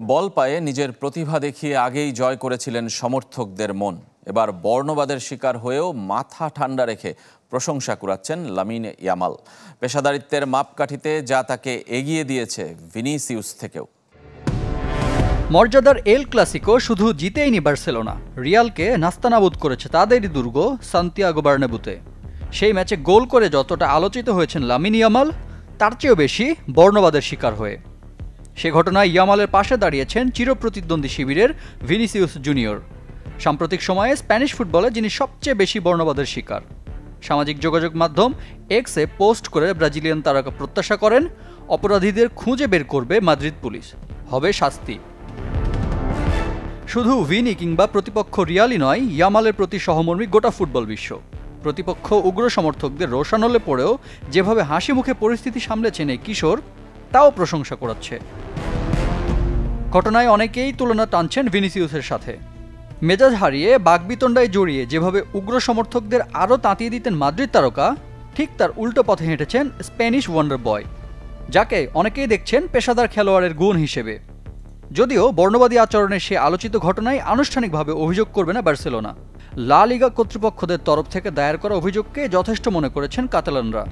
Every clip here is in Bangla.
বল পায়ে নিজের প্রতিভা দেখিয়ে আগেই জয় করেছিলেন সমর্থকদের মন। এবার বর্ণবাদের শিকার হয়েও মাথা ঠান্ডা রেখে প্রশংসা কুড়াচ্ছেন লামিন ইয়ামাল। পেশাদারিত্বের মাপকাঠিতে যা তাকে এগিয়ে দিয়েছে ভিনিসিয়াস থেকেও। মর্যাদার এল ক্লাসিকো শুধু জিতেইনি বার্সেলোনা, রিয়ালকে নাস্তানাবুদ করেছে তাদেরই দুর্গ সান্তিয়াগো বার্নাব্যুতে। সেই ম্যাচে গোল করে যতটা আলোচিত হয়েছেন লামিন ইয়ামাল, তার চেয়েও বেশি বর্ণবাদের শিকার হয়ে। সে ঘটনায় ইয়ামালের পাশে দাঁড়িয়েছেন চিরপ্রতিদ্বন্দ্বী শিবিরের ভিনিসিয়াস জুনিয়র। সাম্প্রতিক সময়ে স্প্যানিশ ফুটবলে যিনি সবচেয়ে বেশি বর্ণবাদের শিকার। সামাজিক যোগাযোগ মাধ্যম এক্সে পোস্ট করে ব্রাজিলিয়ান তারকা প্রত্যাশা করেন, অপরাধীদের খুঁজে বের করবে মাদ্রিদ পুলিশ, হবে শাস্তি। শুধু ভিনি কিংবা প্রতিপক্ষ রিয়ালই নয়, ইয়ামালের প্রতি সহমর্মী গোটা ফুটবল বিশ্ব। প্রতিপক্ষ উগ্র সমর্থকদের রোষানলে পড়েও যেভাবে হাসি মুখে পরিস্থিতি সামলেছেন এই কিশোর, তাও প্রশংসা করাচ্ছে। ঘটনায় অনেকেই তুলনা টানছেন ভিনিসিয়াসের সাথে। মেজাজ হারিয়ে বাকবিতণ্ডায় জড়িয়ে যেভাবে উগ্র সমর্থকদের আরও তাঁতিয়ে দিতেন মাদ্রিদ তারকা, ঠিক তার উল্টো পথে হেঁটেছেন স্প্যানিশ ওয়ান্ডার বয়, যাকে অনেকেই দেখছেন পেশাদার খেলোয়াড়ের গুণ হিসেবে। যদিও বর্ণবাদী আচরণের সে আলোচিত ঘটনায় আনুষ্ঠানিকভাবে অভিযোগ করবে না বার্সেলোনা। লা লিগা কর্তৃপক্ষদের তরফ থেকে দায়ের করা অভিযোগকে যথেষ্ট মনে করেছেন কাতালানরা।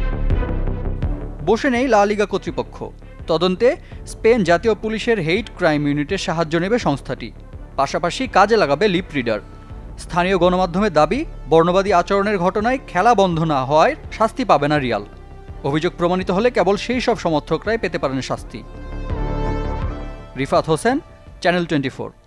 বসে নেই লা লিগা কর্তৃপক্ষ। তদন্তে স্পেন জাতীয় পুলিশের হেইট ক্রাইম ইউনিটের সাহায্য নেবে সংস্থাটি। পাশাপাশি কাজে লাগাবে লিপ রিডার। স্থানীয় গণমাধ্যমের দাবি, বর্ণবাদী আচরণের ঘটনায় খেলা বন্ধ না হওয়ায় শাস্তি পাবে না রিয়াল। অভিযোগ প্রমাণিত হলে কেবল সেই সব সমর্থকরাই পেতে পারেন শাস্তি। রিফাত হোসেন, চ্যানেল 24।